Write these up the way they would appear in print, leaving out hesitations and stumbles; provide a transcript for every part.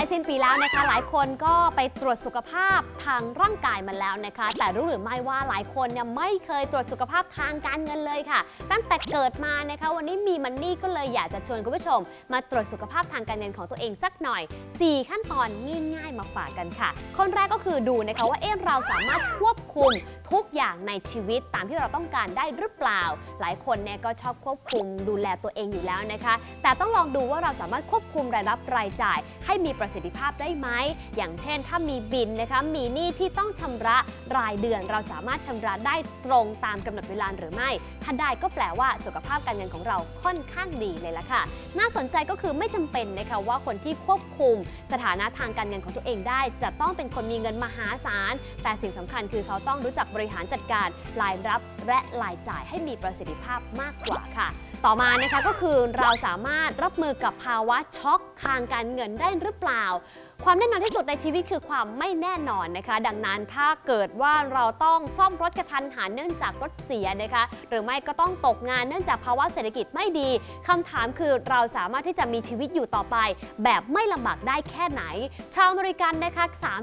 ล้สิ้นปีแล้วนะคะหลายคนก็ไปตรวจสุขภาพทางร่างกายมาแล้วนะคะแต่รู้หรือไม่ว่าหลายคนเนี่ยไม่เคยตรวจสุขภาพทางการเงินเลยค่ะตั้งแต่เกิดมานะคะวันนี้มีมันนี่ก็เลยอยากจะชวนคุณผู้ชมมาตรวจสุขภาพทางการเงินของตัวเองสักหน่อย4ขั้นตอนง่ายๆมาฝากกันค่ะคนแรกก็คือดูนะคะว่าเราสามารถควบคุมทุกอย่างในชีวิตตามที่เราต้องการได้หรือเปล่าหลายคนเนี่ยก็ชอบควบคุมดูแลตัวเองอยู่แล้วนะคะแต่ต้องลองดูว่าเราสามารถควบคุมรายรับรายจ่ายให้มีประสิทธิภาพได้ไหมอย่างเช่นถ้ามีบิลนะคะมีหนี้ที่ต้องชำระรายเดือนเราสามารถชำระได้ตรงตามกำหนดเวลาหรือไม่ถ้าได้ก็แปลว่าสุขภาพการเงินของเราค่อนข้างดีเลยละค่ะน่าสนใจก็คือไม่จำเป็นนะคะว่าคนที่ควบคุมสถานะทางการเงินของตัวเองได้จะต้องเป็นคนมีเงินมหาศาลแต่สิ่งสำคัญคือเขาต้องรู้จักบริหารจัดการรายรับและรายจ่ายให้มีประสิทธิภาพมากกว่าค่ะต่อมานะคะก็คือเราสามารถรับมือกับภาวะช็อกทางการเงินได้หรือเปล่าความแน่นอนที่สุดในชีวิตคือความไม่แน่นอนนะคะดังนั้นถ้าเกิดว่าเราต้องซ่อมรถกระทันหันเนื่องจากรถเสียนะคะหรือไม่ก็ต้องตกงานเนื่องจากภาวะเศรษฐกิจไม่ดีคำถามคือเราสามารถที่จะมีชีวิตอยู่ต่อไปแบบไม่ลำบากได้แค่ไหนชาวอเมริกันนะคะ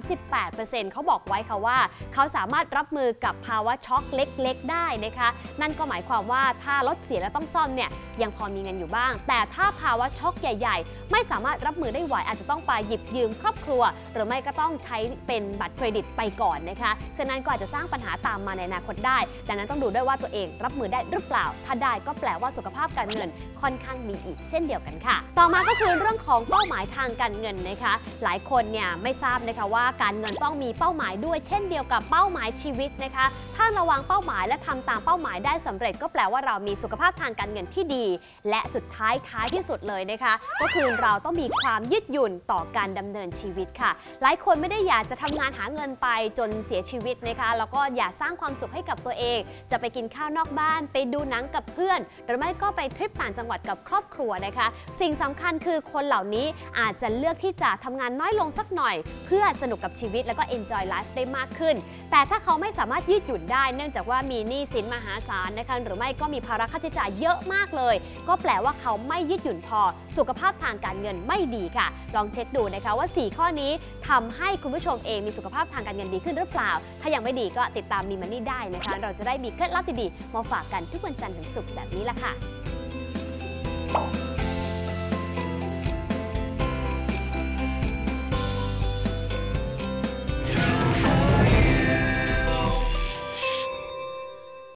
38% เขาบอกไว้ค่ะว่าเขาสามารถรับมือกับภาวะช็อกเล็กๆได้นะคะนั่นก็หมายความว่าถ้ารถเสียแล้วต้องซ่อมเนี่ยยังพอมีเงินอยู่บ้างแต่ถ้าภาวะช็อกใหญ่ๆไม่สามารถรับมือได้ไหวอาจจะต้องไปหยิบยืมครอบครัวหรือไม่ก็ต้องใช้เป็นบัตรเครดิตไปก่อนนะคะฉะนั้นก็อาจจะสร้างปัญหาตามมาในอนาคตได้ดังนั้นต้องดูด้วยว่าตัวเองรับมือได้หรือเปล่าถ้าได้ก็แปลว่าสุขภาพการเงินค่อนข้างดีอีกเช่นเดียวกันค่ะต่อมาก็คือเรื่องของเป้าหมายทางการเงินนะคะหลายคนเนี่ยไม่ทราบนะคะว่าการเงินต้องมีเป้าหมายด้วยเช่นเดียวกับเป้าหมายชีวิตนะคะถ้าเราวางเป้าหมายและทำตามเป้าหมายได้สำเร็จก็แปลว่าเรามีสุขภาพทางการเงินที่ดีและสุดท้ายที่สุดเลยนะคะก็คือเราต้องมีความยืดหยุ่นต่อการดำเนินชีวิตค่ะหลายคนไม่ได้อยากจะทำงานหาเงินไปจนเสียชีวิตนะคะแล้วก็อยากสร้างความสุขให้กับตัวเองจะไปกินข้าวนอกบ้านไปดูหนังกับเพื่อนหรือไม่ก็ไปทริปต่างจังหวัดกับครอบครัวนะคะสิ่งสำคัญคือคนเหล่านี้อาจจะเลือกที่จะทำงานน้อยลงสักหน่อยเพื่อสนุกกับชีวิตแล้วก็ enjoy life ได้มากขึ้นแต่ถ้าเขาไม่สามารถยืดหยุ่นได้เนื่องจากว่ามีหนี้สินมหาศาลนะคะหรือไม่ก็มีภาระค่าใช้จ่ายเยอะมากเลยก็แปลว่าเขาไม่ยืดหยุ่นพอสุขภาพทางการเงินไม่ดีค่ะลองเช็คดูนะคะว่า4ข้อนี้ทำให้คุณผู้ชมเองมีสุขภาพทางการเงินดีขึ้นหรือเปล่าถ้ายังไม่ดีก็ติดตามมีมันนี่ได้นะคะเราจะได้มีเคล็ดลับดีๆมาฝากกันทุกวันจันทร์ถึงศุกร์แบบนี้ละค่ะ